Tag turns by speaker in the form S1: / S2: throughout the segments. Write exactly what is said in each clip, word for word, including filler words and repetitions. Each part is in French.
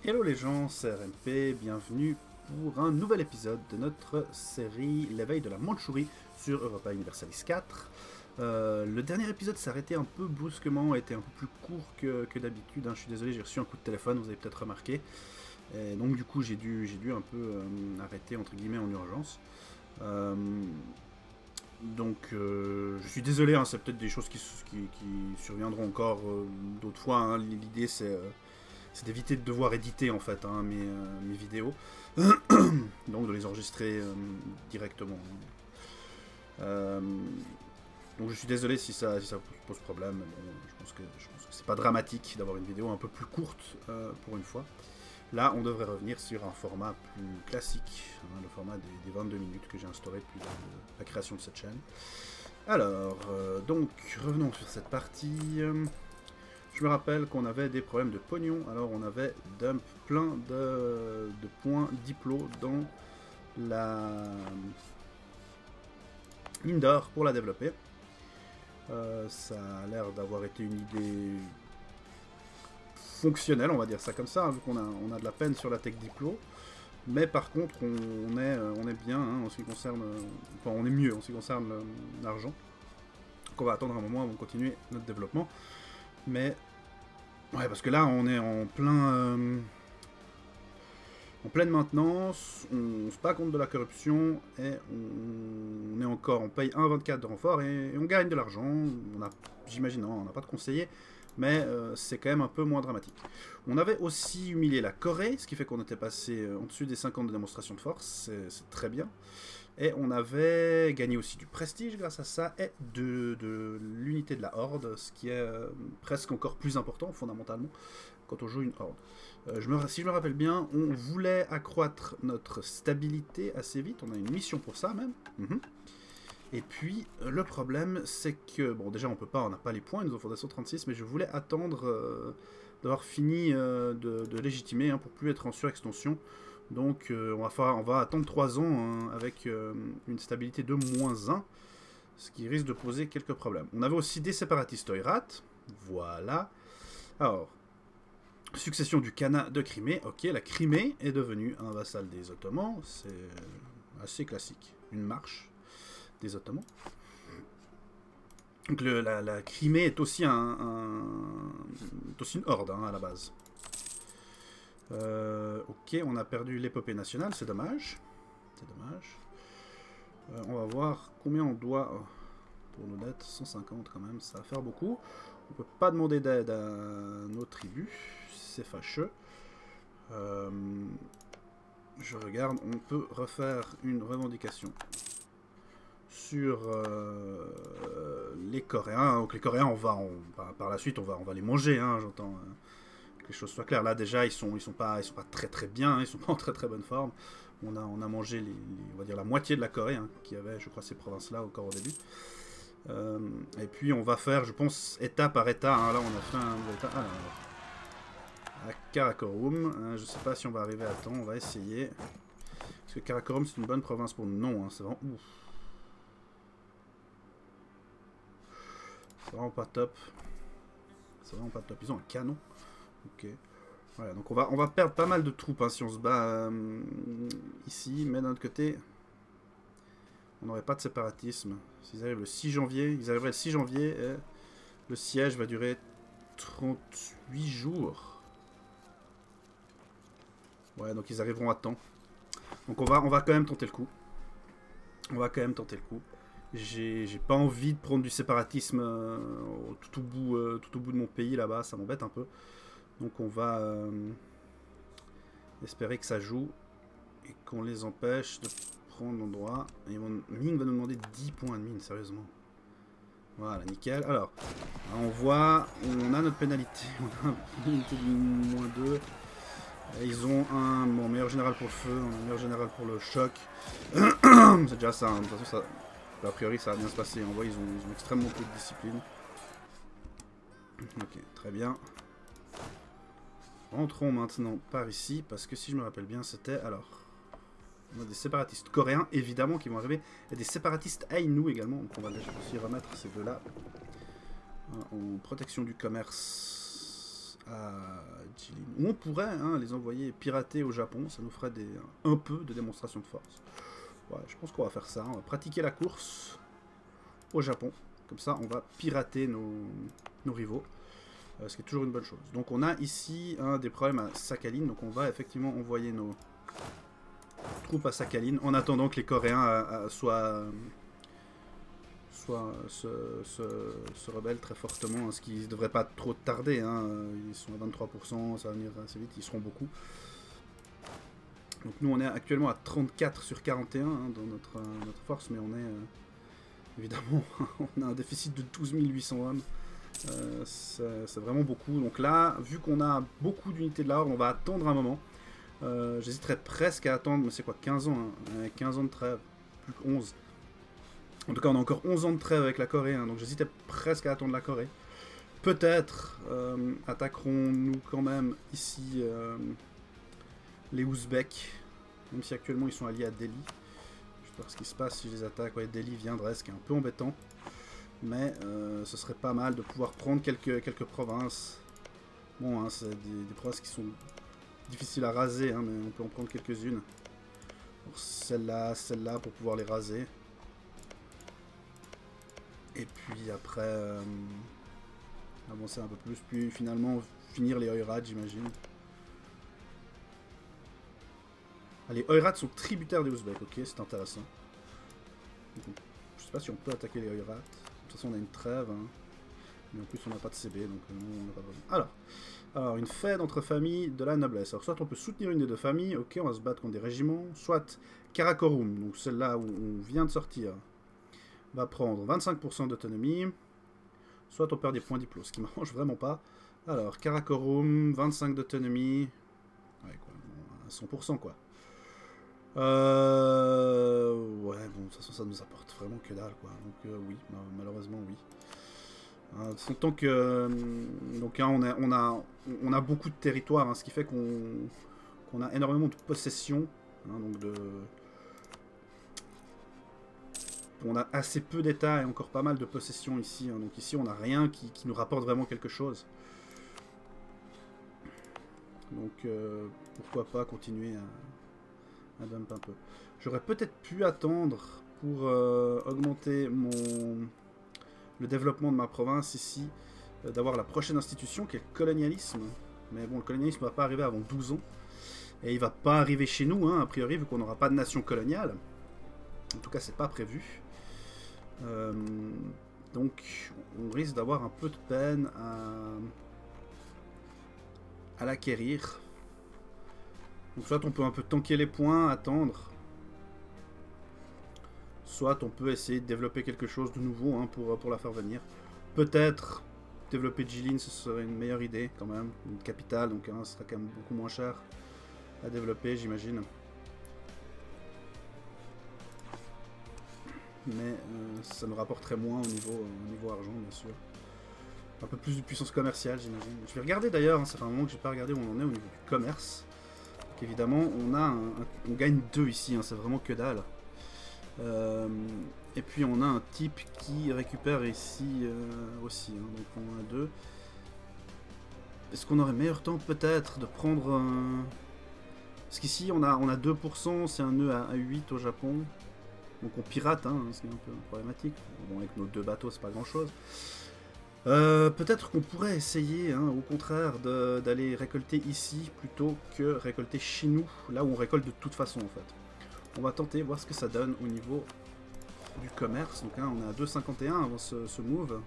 S1: Hello les gens, c'est R M P, bienvenue pour un nouvel épisode de notre série L'éveil de la Mandchourie sur Europa Universalis quatre. Euh, le dernier épisode s'est arrêté un peu brusquement, a été un peu plus court que, que d'habitude, hein. Je suis désolé, j'ai reçu un coup de téléphone, vous avez peut-être remarqué. Et donc du coup j'ai dû, j'ai dû un peu euh, arrêter entre guillemets en urgence. Euh, donc euh, je suis désolé, hein, c'est peut-être des choses qui, qui, qui surviendront encore euh, d'autres fois, hein. L'idée c'est... Euh, c'est d'éviter de devoir éditer en fait hein, mes, euh, mes vidéos, donc de les enregistrer euh, directement. Euh, donc je suis désolé si ça, si ça pose problème. Bon, je pense que, je pense que c'est pas dramatique d'avoir une vidéo un peu plus courte euh, pour une fois. Là, on devrait revenir sur un format plus classique, hein, le format des, des vingt-deux minutes que j'ai instauré depuis la, la création de cette chaîne. Alors, euh, donc revenons sur cette partie. Je me rappelle qu'on avait des problèmes de pognon, alors on avait dump plein de, de points diplo dans la mine d'or pour la développer. Euh, ça a l'air d'avoir été une idée fonctionnelle, on va dire ça comme ça, hein, vu qu'on a, on a de la peine sur la tech diplo. Mais par contre, on est, on est bien hein, en ce qui concerne, enfin on est mieux en ce qui concerne l'argent. Donc on va attendre un moment avant de continuer notre développement. Mais ouais, parce que là on est en plein euh, en pleine maintenance, on se bat contre de la corruption et on, on est encore, on paye un virgule vingt-quatre de renfort et, et on gagne de l'argent. On a, j'imagine, non, on n'a pas de conseiller, mais euh, c'est quand même un peu moins dramatique. On avait aussi humilié la Corée, ce qui fait qu'on était passé en dessus des cinquante de démonstration de force, c'est très bien. Et on avait gagné aussi du prestige grâce à ça, et de, de l'unité de la Horde, ce qui est euh, presque encore plus important, fondamentalement, quand on joue une Horde. Euh, je me, si je me rappelle bien, on voulait accroître notre stabilité assez vite, on a une mission pour ça même. Mm-hmm. Et puis, euh, le problème, c'est que, bon, déjà, on peut pas, on n'a pas les points, ils nous ont fondation trente-six, mais je voulais attendre euh, d'avoir fini euh, de, de légitimer, hein, pour plus être en surextension. Donc euh, on, va faire, on va attendre trois ans hein, avec euh, une stabilité de moins un, ce qui risque de poser quelques problèmes. On avait aussi des séparatistes Oirat, voilà. Alors, succession du Khanat de Crimée, ok, la Crimée est devenue un vassal des Ottomans, c'est assez classique, une marche des Ottomans. Donc le, la, la Crimée est aussi, un, un, est aussi une horde hein, à la base. Euh, ok, on a perdu l'épopée nationale, c'est dommage. C'est dommage. Euh, on va voir combien on doit oh, pour nos dettes. cent cinquante quand même, ça va faire beaucoup. On peut pas demander d'aide à nos tribus, c'est fâcheux. Euh, je regarde, on peut refaire une revendication sur euh, les Coréens. Donc les Coréens, on va, on, par, par la suite, on va, on va les manger, hein, j'entends. Euh, que les choses soient claires. Là déjà ils sont ils sont pas ils sont pas très très bien, hein, ils sont pas en très très bonne forme. On a on a mangé les, les on va dire la moitié de la Corée hein, qui avait je crois ces provinces là encore au début. Euh, et puis on va faire je pense état par état. Hein, là on a fait un état alors, à Karakorum. Hein, je sais pas si on va arriver à temps. On va essayer. Parce que Karakorum c'est une bonne province pour nous. Non, hein, c'est vraiment ouf. C'est vraiment pas top. C'est vraiment pas top. Ils ont un canon. Ok. Voilà, donc on va, on va perdre pas mal de troupes hein, si on se bat euh, ici, mais d'un autre côté, on n'aurait pas de séparatisme. S'ils arrivent le six janvier, ils arriveraient le six janvier et le siège va durer trente-huit jours. Ouais, donc ils arriveront à temps. Donc on va, on va quand même tenter le coup. On va quand même tenter le coup. J'ai pas envie de prendre du séparatisme euh, tout, au bout, euh, tout au bout de mon pays là-bas, ça m'embête un peu. Donc on va euh, espérer que ça joue et qu'on les empêche de prendre l'endroit. Et mon mine va nous demander dix points de mine, sérieusement. Voilà, nickel. Alors, on voit, on a notre pénalité. On a une pénalité de moins deux. Ils ont un bon, meilleur général pour le feu, un meilleur général pour le choc. C'est déjà ça, hein. De toute façon, ça, a priori ça va bien se passer. On voit, ils ont, ils ont extrêmement peu de discipline. Ok, très bien. Rentrons maintenant par ici, parce que si je me rappelle bien, c'était... Alors, on a des séparatistes coréens, évidemment, qui vont arriver. Il y a des séparatistes Aïnou également, donc on va aussi remettre ces deux-là en protection du commerce à Jilin. Ou on pourrait hein, les envoyer pirater au Japon, ça nous ferait des, un peu de démonstration de force. Ouais, je pense qu'on va faire ça, on va pratiquer la course au Japon. Comme ça, on va pirater nos, nos rivaux, euh, ce qui est toujours une bonne chose. Donc on a ici hein, des problèmes à Sakhalin, donc on va effectivement envoyer nos troupes à Sakhalin, en attendant que les Coréens euh, soient... soit se, se, se rebellent très fortement, ce qui ne devrait pas trop tarder. Hein. Ils sont à vingt-trois pour cent, ça va venir assez vite, ils seront beaucoup. Donc nous on est actuellement à trente-quatre sur quarante et un hein, dans notre, euh, notre force, mais on est euh, évidemment on a un déficit de douze mille huit cents hommes. Euh, c'est vraiment beaucoup. Donc là, vu qu'on a beaucoup d'unités de la horde, on va attendre un moment. Euh, J'hésiterais presque à attendre, mais c'est quoi, quinze ans hein, quinze ans de trêve, plus que onze. En tout cas, on a encore onze ans de trêve avec la Corée, hein, donc j'hésitais presque à attendre la Corée. Peut-être euh, attaquerons-nous quand même ici euh, les Ouzbeks, même si actuellement ils sont alliés à Delhi. Je vais voir ce qui se passe si je les attaque. Ouais, Delhi viendrait, ce qui est un peu embêtant. Mais euh, ce serait pas mal de pouvoir prendre quelques, quelques provinces. Bon, hein, c'est des, des provinces qui sont difficiles à raser, hein, mais on peut en prendre quelques-unes. Celle-là, celle-là, pour pouvoir les raser. Et puis après, euh, avancer un peu plus, puis finalement finir les Oirats, j'imagine. Ah, les Oirats sont tributaires des Ouzbeks, ok, c'est intéressant. Donc, je sais pas si on peut attaquer les Oirats. De toute façon, on a une trêve, hein. Mais en plus, on n'a pas de C B, donc euh, non, on n'a pas besoin. Alors, alors, une fête entre familles de la noblesse. Alors, soit on peut soutenir une des deux familles, ok, on va se battre contre des régiments, soit Karakorum, donc celle-là où on vient de sortir, va prendre vingt-cinq pour cent d'autonomie, soit on perd des points diplo, ce qui m'arrange vraiment pas. Alors, Karakorum, vingt-cinq d'autonomie, ouais, quoi, bon, à cent pour cent, quoi. Euh... Ouais, bon, de toute façon, ça nous apporte vraiment que dalle, quoi. Donc, euh, oui, malheureusement, oui. Euh, tant que... Euh, donc, hein, on, a, on, a, on a beaucoup de territoire, hein, ce qui fait qu'on qu'on a énormément de possessions, hein, donc de... On a assez peu d'états et encore pas mal de possessions ici. Hein. Donc ici, on n'a rien qui, qui nous rapporte vraiment quelque chose. Donc, euh, pourquoi pas continuer à, à dump un peu. J'aurais peut-être pu attendre pour euh, augmenter mon, le développement de ma province ici, euh, d'avoir la prochaine institution qui est le colonialisme. Mais bon, le colonialisme ne va pas arriver avant douze ans. Et il ne va pas arriver chez nous, hein, a priori, vu qu'on n'aura pas de nation coloniale. En tout cas, c'est pas prévu. Euh, donc on risque d'avoir un peu de peine à, à l'acquérir. Donc soit on peut un peu tanker les points, attendre, soit on peut essayer de développer quelque chose de nouveau hein, pour, pour la faire venir. Peut-être développer Jilin, ce serait une meilleure idée quand même, une capitale, donc hein, ce sera quand même beaucoup moins cher à développer, j'imagine. Mais euh, ça nous rapporterait moins au niveau, euh, au niveau argent, bien sûr. Un peu plus de puissance commerciale, j'imagine. Je vais regarder d'ailleurs, hein, ça fait un moment que j'ai pas regardé où on en est au niveau du commerce. Donc évidemment, on a un, un, on gagne deux ici, hein, c'est vraiment que dalle. Euh, et puis on a un type qui récupère ici euh, aussi, hein, donc on a deux. Est-ce qu'on aurait meilleur temps peut-être de prendre un... Parce qu'ici on a, on a deux pour cent, c'est un nœud à, à huit au Japon. Donc on pirate, hein, ce qui est un peu problématique. Bon, avec nos deux bateaux, c'est pas grand-chose. Euh, Peut-être qu'on pourrait essayer, hein, au contraire, d'aller récolter ici plutôt que récolter chez nous, là où on récolte de toute façon, en fait. On va tenter, voir ce que ça donne au niveau du commerce. Donc hein, on est à deux virgule cinquante et un avant ce, ce move.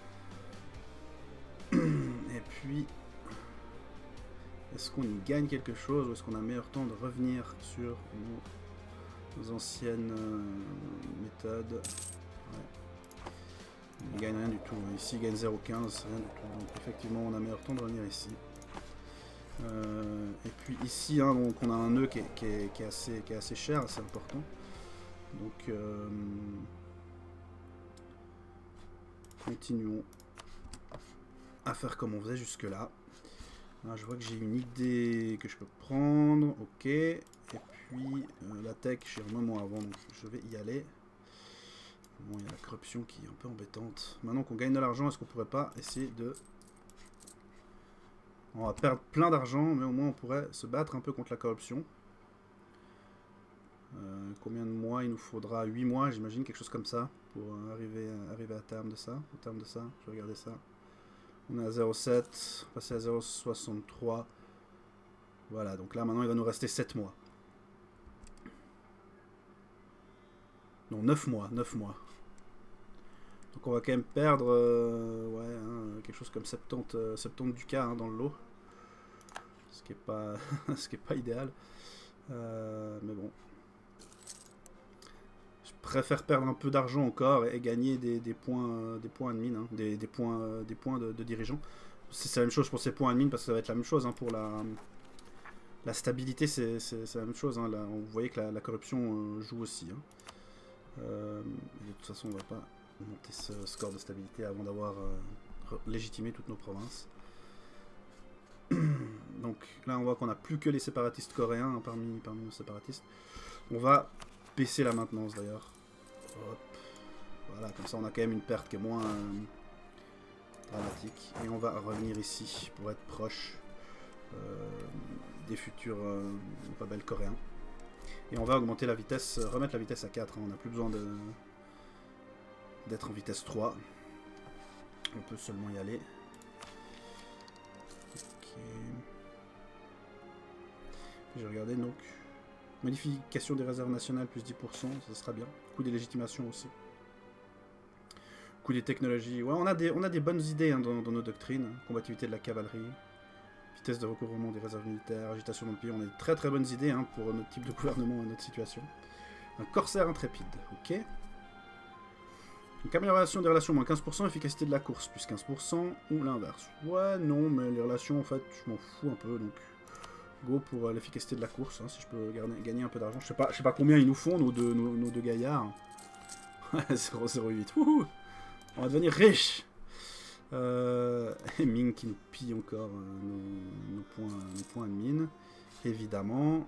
S1: Et puis, est-ce qu'on y gagne quelque chose ou est-ce qu'on a meilleur temps de revenir sur nos... Nos anciennes euh, méthodes. Ouais. Il ne gagne rien du tout. Ici, il gagne zéro virgule quinze, rien du tout. Donc, effectivement, on a meilleur temps de revenir ici. Euh, et puis, ici, hein, donc, on a un nœud qui est, qui est, qui est, assez, qui est assez cher, assez important. Donc, euh, continuons à faire comme on faisait jusque-là. Là, je vois que j'ai une idée que je peux prendre. Ok. Et puis euh, la tech, j'ai un moment avant, donc je vais y aller. Bon, il y a la corruption qui est un peu embêtante. Maintenant qu'on gagne de l'argent, est-ce qu'on pourrait pas essayer de On va perdre plein d'argent, mais au moins on pourrait se battre un peu contre la corruption. Euh, combien de mois il nous faudra? Huit mois, j'imagine, quelque chose comme ça, pour euh, arriver, à, arriver à terme de ça. Au terme de ça, je vais regarder ça. On est à zéro virgule sept, passer à zéro virgule soixante-trois. Voilà, donc là maintenant il va nous rester sept mois. Non, neuf mois, neuf mois. Donc on va quand même perdre euh, ouais, hein, quelque chose comme soixante-dix, euh, soixante-dix ducats hein, dans le lot. Ce qui est pas, ce qui est pas idéal. Euh, mais bon. Je préfère perdre un peu d'argent encore et, et gagner des, des points, euh, des points admin, hein, des, des points, euh, des points de, de dirigeants. C'est la même chose pour ces points admin parce que ça va être la même chose hein, pour la, la stabilité, c'est la même chose. Hein, là, vous voyez que la, la corruption euh, joue aussi. Hein. Euh, de toute façon, on va pas monter ce score de stabilité avant d'avoir euh, légitimé toutes nos provinces. Donc là, on voit qu'on n'a plus que les séparatistes coréens hein, parmi, parmi nos séparatistes. On va baisser la maintenance d'ailleurs. Voilà, comme ça on a quand même une perte qui est moins euh, dramatique. Et on va revenir ici pour être proche euh, des futurs euh, rebelles coréens. Et on va augmenter la vitesse, remettre la vitesse à quatre. Hein. On n'a plus besoin de d'être en vitesse trois. On peut seulement y aller. Ok. J'ai regardé donc. Modification des réserves nationales plus dix pour cent, ça sera bien. Coût des légitimations aussi. Coût des technologies. Ouais, on a des, on a des bonnes idées hein, dans, dans nos doctrines. Combativité de la cavalerie. Vitesse de recouvrement des réserves militaires. Agitation dans le pays. On a de très très bonnes idées hein, pour notre type de gouvernement et notre situation. Un corsaire intrépide. Ok. Donc amélioration des relations, moins quinze pour cent. Efficacité de la course, plus quinze pour cent. Ou l'inverse. Ouais, non, mais les relations, en fait, je m'en fous un peu. Donc, go pour euh, l'efficacité de la course. Hein, si je peux garder, gagner un peu d'argent. Je sais pas, je sais pas combien ils nous font, nos deux, nos, nos deux gaillards. zéro virgule zéro huit. Wouhou, on va devenir riche. Euh, et Ming qui nous pille encore euh, nos, nos, points, nos points de mine. Évidemment.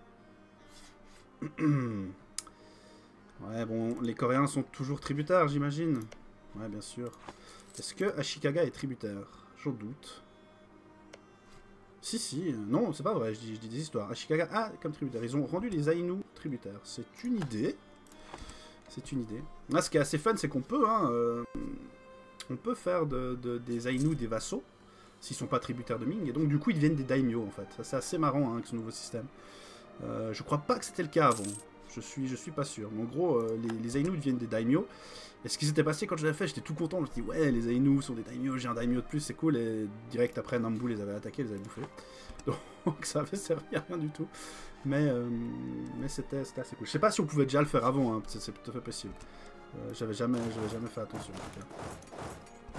S1: Ouais, bon, les Coréens sont toujours tributaires, j'imagine. Ouais, bien sûr. Est-ce que Ashikaga est tributaire? J'en doute. Si, si. Non, c'est pas vrai, je dis, je dis des histoires. Ashikaga a comme tributaire. Ils ont rendu les Ainu tributaires. C'est une idée. C'est une idée. Là, ce qui est assez fun, c'est qu'on peut, hein, euh, on peut faire de, de, des Ainu des vassaux, s'ils sont pas tributaires de Ming, et donc du coup, ils deviennent des daimyo, en fait. C'est assez marrant, hein, avec ce nouveau système. Euh, je crois pas que c'était le cas avant. Je suis, je suis pas sûr. Mais en gros, euh, les, les Ainu deviennent des daimyo. Et ce qui s'était passé quand je l'avais fait, j'étais tout content. Je me suis dit, ouais, les Ainu sont des daimyo, j'ai un daimyo de plus, c'est cool. Et direct après, Nambu les avait attaqués, les avait bouffés. Donc ça avait servi à rien du tout. Mais, euh, mais c'était assez cool. Je sais pas si on pouvait déjà le faire avant, hein. C'est tout à fait possible. Euh, J'avais jamais, jamais fait attention en tout cas.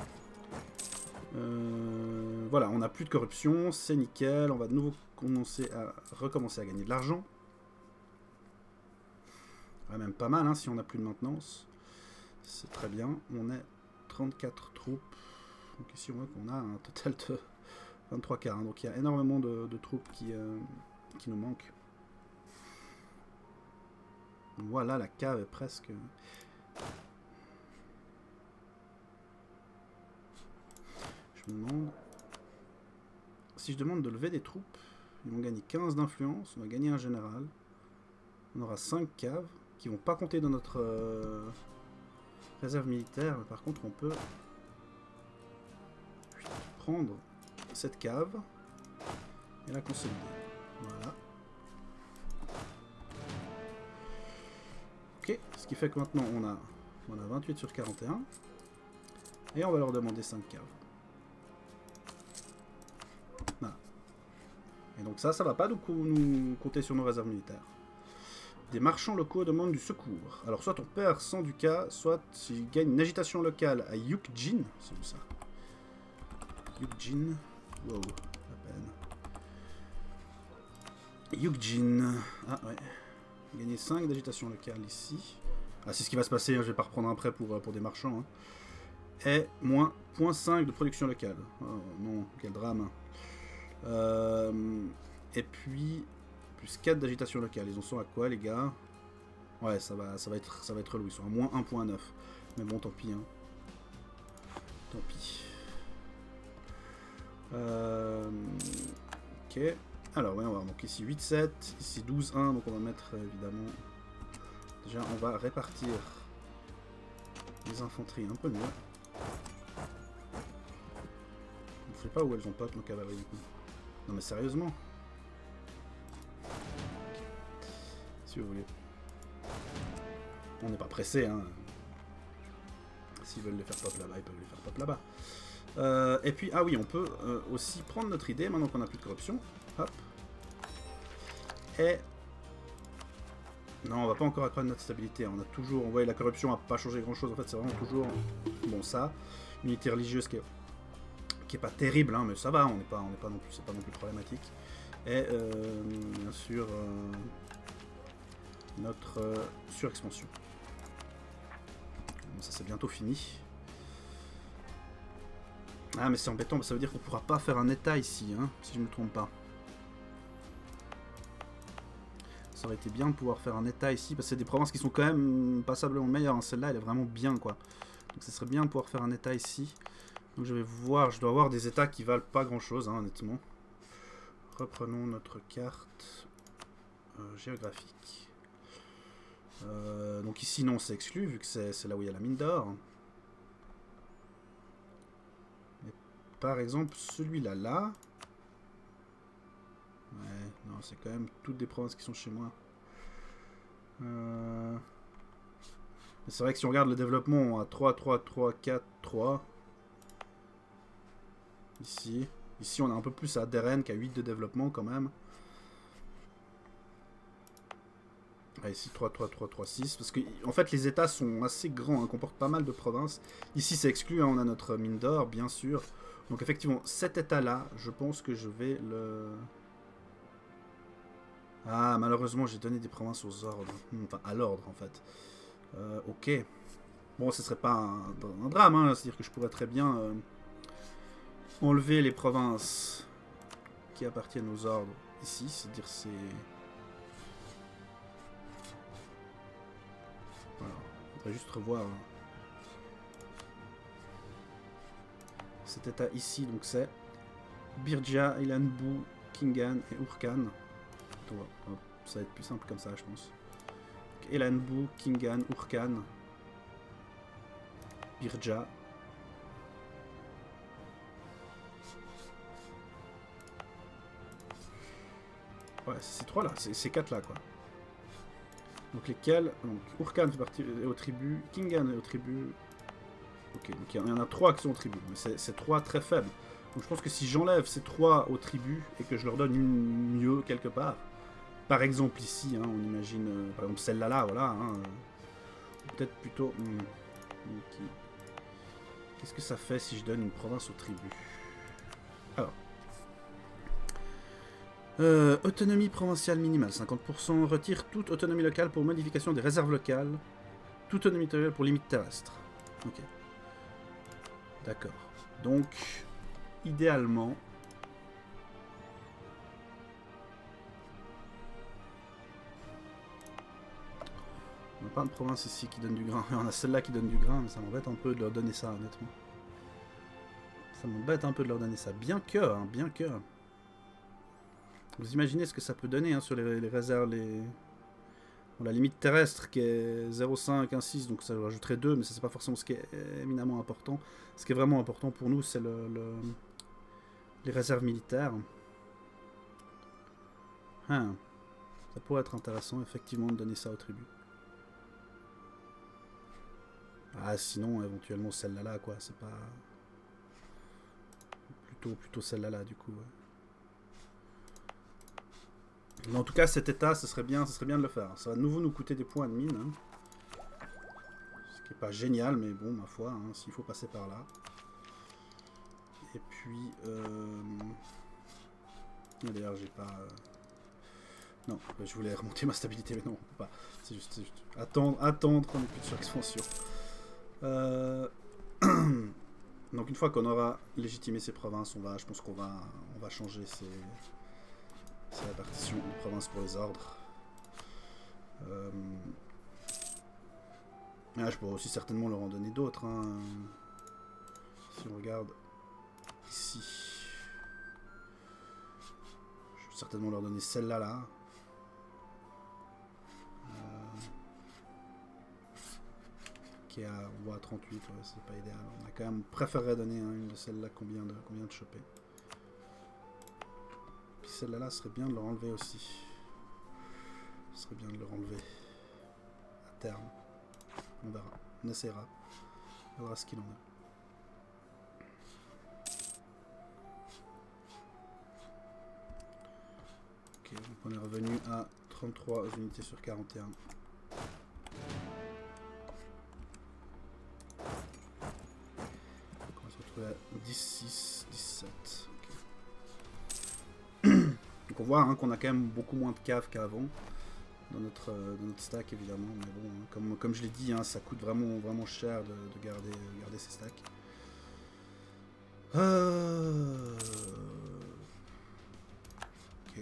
S1: Euh, voilà, on n'a plus de corruption, c'est nickel. On va de nouveau commencer à recommencer à gagner de l'argent. Ouais, même pas mal hein, si on n'a plus de maintenance. C'est très bien. On est trente-quatre troupes. Donc ici on voit qu'on a un total de vingt-trois quarts. Hein. Donc il y a énormément de, de troupes qui, euh, qui nous manquent. Voilà, la cave est presque... Je me demande... Si je demande de lever des troupes, ils vont gagner quinze d'influence, on va gagner un général. On aura cinq caves qui vont pas compter dans notre euh, réserve militaire, mais par contre on peut prendre cette cave et la consolider. Voilà. Ok, ce qui fait que maintenant on a, on a vingt-huit sur quarante et un. Et on va leur demander cinq caves. Voilà. Et donc ça, ça va pas nous, nous compter sur nos réserves militaires. Des marchands locaux demandent du secours. Alors soit on perd cent ducats, soit il gagne une agitation locale à Yukjin. C'est où ça? Yukjin. Wow, à peine. Yukjin. Ah ouais. Gagner cinq d'agitation locale ici. Ah, c'est ce qui va se passer, hein, je vais pas reprendre un prêt pour, pour des marchands. Hein. Et moins zéro virgule cinq de production locale. Oh non, quel drame. Euh, et puis, plus quatre d'agitation locale. Ils en sont à quoi, les gars? Ouais, ça va, ça va être, ça va être relou. Ils sont à moins un virgule neuf. Mais bon, tant pis. Hein. Tant pis. Euh, ok. Alors, ouais, on va voir. Donc ici huit sept, ici douze un. Donc on va mettre euh, évidemment. Déjà, on va répartir les infanteries un peu mieux. On ne sait pas où elles ont pop nos cavaleries du coup. Non mais sérieusement. Si vous voulez. On n'est pas pressé, hein. S'ils veulent les faire pop là-bas, ils peuvent les faire pop là-bas. Euh, et puis, ah oui, on peut euh, aussi prendre notre idée, maintenant qu'on n'a plus de corruption. Hop. Et... Non, on va pas encore apprendre notre stabilité. On a toujours... On voit la corruption n'a pas changé grand-chose. En fait, c'est vraiment toujours... Bon, ça. Unité religieuse qui est, qui est pas terrible, hein, mais ça va. On n'est pas, on n'est pas non plus... C'est pas non plus problématique. Et, euh, bien sûr... Euh, notre euh, surexpansion. Bon, ça, c'est bientôt fini. Ah mais c'est embêtant, ça veut dire qu'on pourra pas faire un état ici, hein, si je ne me trompe pas. Ça aurait été bien de pouvoir faire un état ici, parce que c'est des provinces qui sont quand même passablement meilleures. Hein. Celle-là, elle est vraiment bien, quoi. Donc ça serait bien de pouvoir faire un état ici. Donc je vais voir, je dois avoir des états qui valent pas grand-chose, hein, honnêtement. Reprenons notre carte euh, géographique. Euh, donc ici, non, c'est exclu, vu que c'est là où il y a la mine d'or. Par exemple, celui-là, là. Ouais, non, c'est quand même toutes des provinces qui sont chez moi. Euh... C'est vrai que si on regarde le développement à trois, trois, trois, quatre, trois. Ici. Ici, on a un peu plus à Deren qu'à huit de développement quand même. Ah, ici, trois, trois, trois, trois, six. Parce que, en fait, les états sont assez grands, hein, comportent pas mal de provinces. Ici, c'est exclu, hein, on a notre mine d'or, bien sûr. Donc effectivement, cet état-là, je pense que je vais le... Ah, malheureusement, j'ai donné des provinces aux ordres. Enfin, à l'ordre, en fait. Euh, ok. Bon, ce serait pas un, un drame, hein. C'est-à-dire que je pourrais très bien euh, enlever les provinces qui appartiennent aux ordres ici. C'est-à-dire c'est... Voilà. Il faudrait juste revoir... Hein. Cet état ici, donc c'est Birja, Ilanbu, Kingan et Urkan. Ça va être plus simple comme ça, je pense. Ilanbu, Kingan, Urkan, Birja. Ouais, c'est ces trois-là, c'est ces quatre-là, quoi. Donc lesquels... Donc Urkan fait partie est au tribut, Kingan est au tribut... Ok, donc il y en a trois qui sont au tribut, mais c'est trois très faibles. Donc je pense que si j'enlève ces trois au tribut et que je leur donne une mieux quelque part, par exemple ici, hein, on imagine, euh, par exemple celle-là, là, voilà, hein, euh, peut-être plutôt... Hmm, okay. Qu'est-ce que ça fait si je donne une province au tribut? Alors. Euh, autonomie provinciale minimale, cinquante pour cent. Retire toute autonomie locale pour modification des réserves locales. Toute autonomie territoriale pour limite terrestre. Ok. D'accord. Donc, idéalement... On n'a pas de province ici qui donne du grain. On a celle-là qui donne du grain, mais ça m'embête un peu de leur donner ça, honnêtement. Ça m'embête un peu de leur donner ça. Bien que, hein, bien que... Vous imaginez ce que ça peut donner hein, sur les, les réserves, les... Bon, la limite terrestre qui est zéro virgule cinq, un virgule six, donc ça rajouterait deux, mais ça c'est pas forcément ce qui est éminemment important. Ce qui est vraiment important pour nous, c'est le, le, les réserves militaires. Ah, ça pourrait être intéressant, effectivement, de donner ça au tribut. Ah, sinon, éventuellement, celle-là, là, quoi, c'est pas... Plutôt, plutôt celle-là, là, du coup, ouais. Mais en tout cas, cet état, ce serait bien, ce serait bien de le faire. Ça va de nouveau nous coûter des points de mine. Hein. Ce qui n'est pas génial, mais bon, ma foi, hein, s'il faut passer par là. Et puis... Euh... D'ailleurs, j'ai pas... Non, je voulais remonter ma stabilité, mais non, on peut pas. C'est juste, juste... Attendre, attendre qu'on ait plus de surexpansion. Euh... Donc une fois qu'on aura légitimé ces provinces, on va, je pense qu'on va, on va changer ces... C'est la partition de province pour les ordres. Euh... Ah, je pourrais aussi certainement leur en donner d'autres. Hein. Si on regarde ici. vais certainement leur donner celle-là, là. Euh, qui est à, on voit à trente-huit, ouais, c'est pas idéal. On a quand même préféré donner hein, une de celles-là qu'on vient de, qu'on vient de choper. Puis celle-là, là, serait bien de leur enlever aussi. Ce serait bien de leur enlever. À terme. On verra. On essaiera. On verra ce qu'il en est. Ok, donc on est revenu à trente-trois unités sur quarante et un. Donc on va se retrouver à dix-six, dix-sept. Okay. Donc on voit hein, qu'on a quand même beaucoup moins de caves qu'avant. Dans notre, euh, dans notre stack évidemment, mais bon, hein, comme, comme je l'ai dit, hein, ça coûte vraiment, vraiment cher de, de garder, euh, garder ces stacks. Euh... Ok.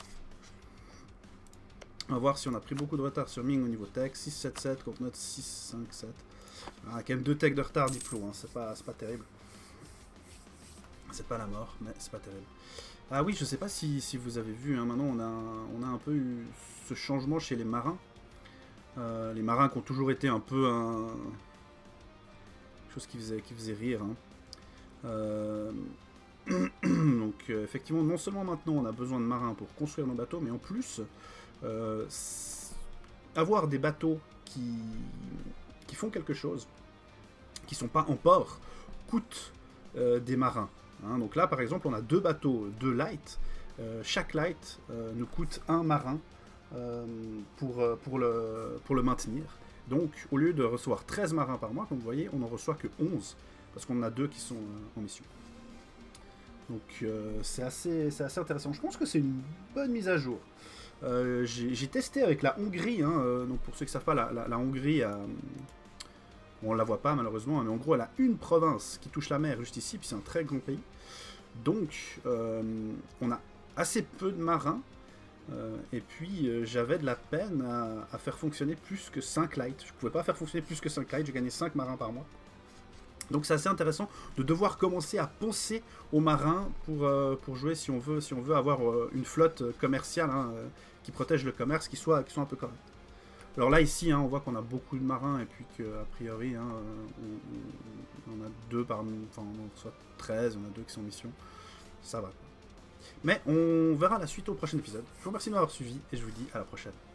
S1: On va voir si on a pris beaucoup de retard sur Ming au niveau tech. six sept sept contre notre six cinq sept. Ah, quand même deux techs de retard Diplo, hein, c'est pas, c'est pas terrible. C'est pas la mort, mais c'est pas terrible. Ah oui, je sais pas si, si vous avez vu, hein, maintenant on a, on a un peu eu ce changement chez les marins. Euh, les marins qui ont toujours été un peu un... quelque chose qui faisait, qui faisait rire. Hein. Euh... Donc euh, effectivement, non seulement maintenant on a besoin de marins pour construire nos bateaux, mais en plus, euh, avoir des bateaux qui, qui font quelque chose, qui sont pas en port, coûte euh, des marins. Hein, donc là, par exemple, on a deux bateaux, deux light. Euh, chaque light euh, nous coûte un marin euh, pour, pour, le, pour le maintenir. Donc, au lieu de recevoir treize marins par mois, comme vous voyez, on n'en reçoit que onze, parce qu'on en a deux qui sont euh, en mission. Donc, euh, c'est assez, c'est assez intéressant. Je pense que c'est une bonne mise à jour. Euh, J'ai testé avec la Hongrie. Hein, euh, donc, pour ceux qui ne savent pas, la, la, la Hongrie a... On ne la voit pas malheureusement, mais en gros elle a une province qui touche la mer juste ici, puis c'est un très grand pays. Donc euh, on a assez peu de marins, euh, et puis euh, j'avais de la peine à, à faire fonctionner plus que cinq lights. Je ne pouvais pas faire fonctionner plus que cinq lights, j'ai gagné cinq marins par mois. Donc c'est assez intéressant de devoir commencer à penser aux marins pour, euh, pour jouer si on veut, si on veut avoir euh, une flotte commerciale hein, euh, qui protège le commerce, qui soit, qui soit un peu correcte. Alors là, ici, hein, on voit qu'on a beaucoup de marins et puis qu'a priori, hein, on, on, on a deux par... Enfin, on reçoit treize, on a deux qui sont en mission. Ça va. Mais on verra la suite au prochain épisode. Je vous remercie de m'avoir suivi et je vous dis à la prochaine.